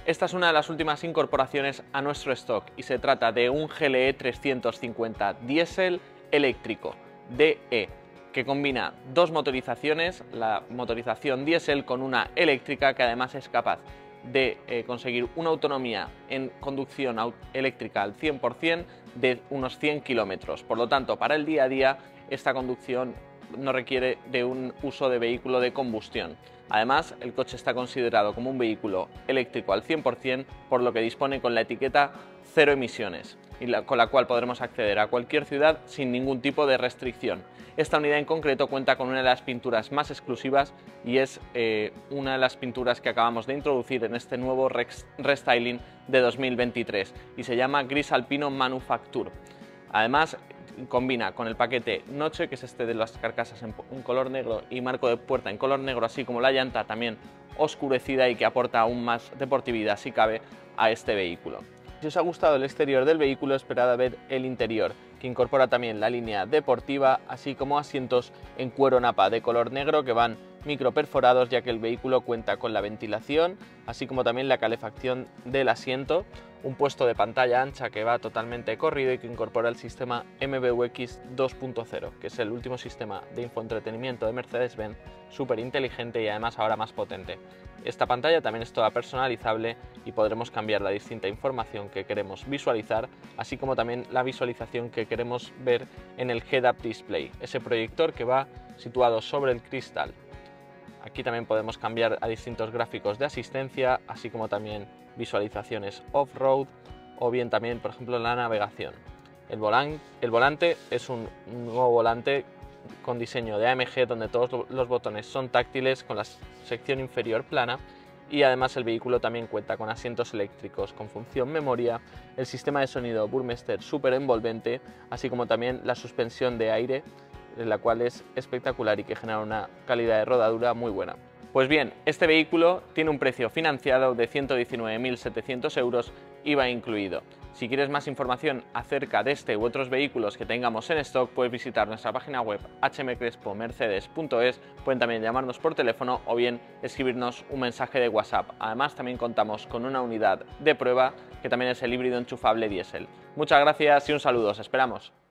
Esta es una de las últimas incorporaciones a nuestro stock y se trata de un GLE 350 diésel eléctrico DE, que combina dos motorizaciones, la motorización diésel con una eléctrica, que además es capaz de conseguir una autonomía en conducción eléctrica al 100% de unos 100 kilómetros. Por lo tanto, para el día a día, esta conducción no requiere de un uso de vehículo de combustión. Además, el coche está considerado como un vehículo eléctrico al 100%, por lo que dispone con la etiqueta cero emisiones, y con la cual podremos acceder a cualquier ciudad sin ningún tipo de restricción. Esta unidad en concreto cuenta con una de las pinturas más exclusivas y es una de las pinturas que acabamos de introducir en este nuevo restyling de 2023 y se llama Gris Alpino Manufacture. Además, combina con el paquete Noche, que es este de las carcasas en color negro y marco de puerta en color negro, así como la llanta también oscurecida y que aporta aún más deportividad, si cabe, a este vehículo. Si os ha gustado el exterior del vehículo, esperad a ver el interior, que incorpora también la línea deportiva, así como asientos en cuero napa de color negro que van micro perforados, ya que el vehículo cuenta con la ventilación, así como también la calefacción del asiento, un puesto de pantalla ancha que va totalmente corrido y que incorpora el sistema MBUX 2.0, que es el último sistema de infoentretenimiento de Mercedes-Benz, súper inteligente y además ahora más potente. Esta pantalla también es toda personalizable y podremos cambiar la distinta información que queremos visualizar, así como también la visualización que queremos ver en el Head-Up Display, ese proyector que va situado sobre el cristal. Aquí también podemos cambiar a distintos gráficos de asistencia, así como también visualizaciones off-road o bien también, por ejemplo, la navegación. El volante es un nuevo volante con diseño de AMG, donde todos los botones son táctiles, con la sección inferior plana, y además el vehículo también cuenta con asientos eléctricos con función memoria, el sistema de sonido Burmester súper envolvente, así como también la suspensión de aire, la cual es espectacular y que genera una calidad de rodadura muy buena. Pues bien, este vehículo tiene un precio financiado de 119.700 euros, IVA incluido. Si quieres más información acerca de este u otros vehículos que tengamos en stock, puedes visitar nuestra página web hmcrespomercedes.es, pueden también llamarnos por teléfono o bien escribirnos un mensaje de WhatsApp. Además, también contamos con una unidad de prueba que también es el híbrido enchufable diésel. Muchas gracias y un saludo, os esperamos.